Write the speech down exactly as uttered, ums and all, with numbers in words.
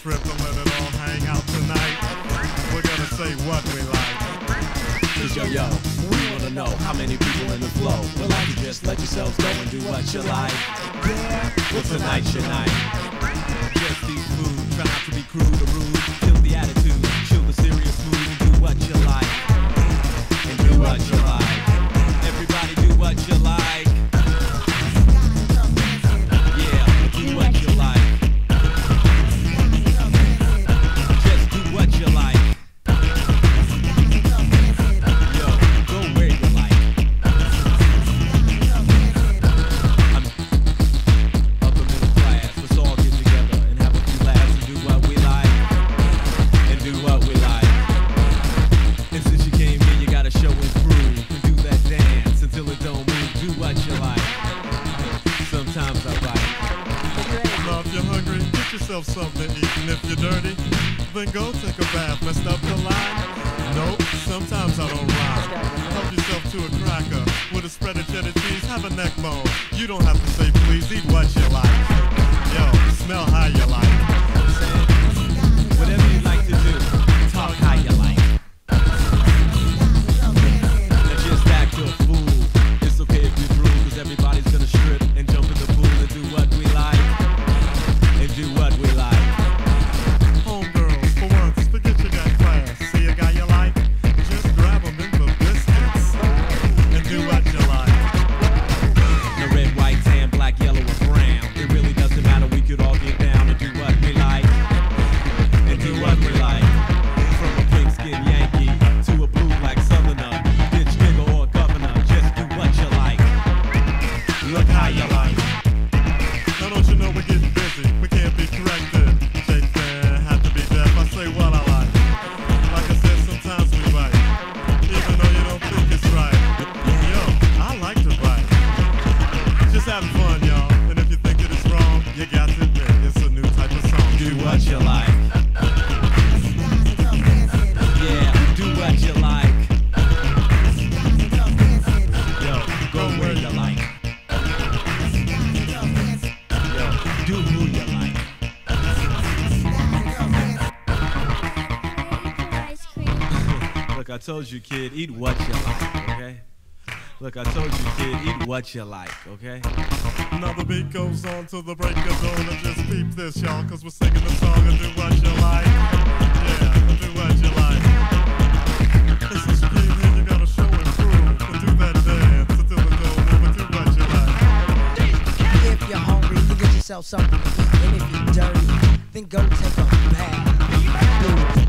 trip to let it all hang out tonight. We're gonna say what we like. Cause yo yo, we wanna know how many people in the flow would like to just let yourselves go and do what you like. Yeah, well tonight's your night. Just eat food, try not to be crude or rude. Kill the attitude, chill the serious mood, and do what you like. And do what you like. Everybody do what you like. Yeah, do what you like. Just do what you like. Yo, go where you like. I'm upper middle class. Let's all get together and have a few laughs and do what we like. And do what we like. And since you came here, you gotta show and prove and do that dance until it don't move. Do what you like. Sometimes I write. Now if you're hungry, get yourself something to eat. And if you're dirty, then go take a bath. Messed up the line? Nope, sometimes I don't rhyme. Help yourself to a cracker with a spread of cheddar cheese. Have a neck bone. You don't have to say please. Eat what you like. Yo, smell how you like. Whatever you like to do, talk how you like. Now just act a fool. It's okay if you drool, cause everybody's gonna strip and jump in the pool and do what we like. And do what we like. Homegirls, for once, forget you got class. See a guy you like? Just grab him in the biscuits and do what you like. The red, white, tan, black, yellow, or brown. It really doesn't matter, we could all get down and do what we like. And do what we like. From a pink skin Yankee to a blue black southerner, bitch, nigga, or governor, just do what you like. Look how you like. Now don't you know we're getting busy? We can't be corrected. Shakespeare had to be deaf. I say what I like. Like I said, sometimes we write, even though you don't think it's right. Yo, I like to write. Just having fun, y'all. And if you think it is wrong, you got to admit it's a new type of song. Do what you like. Yeah, do what you like. Yo, go where you like. Yo, do who you like. Look, I told you, kid, eat what you like, okay? Look, I told you, kid, eat what you like, okay? Now the beat goes on till the break of dawn, and just peep this, y'all, cause we're singing the song and do what you like. Yeah, do what you like. It's a scream here, you gotta show and prove, and do that dance until it don't move, and do what you like. If you're hungry, you get yourself something to eat. And if you're dirty, then go take a bath.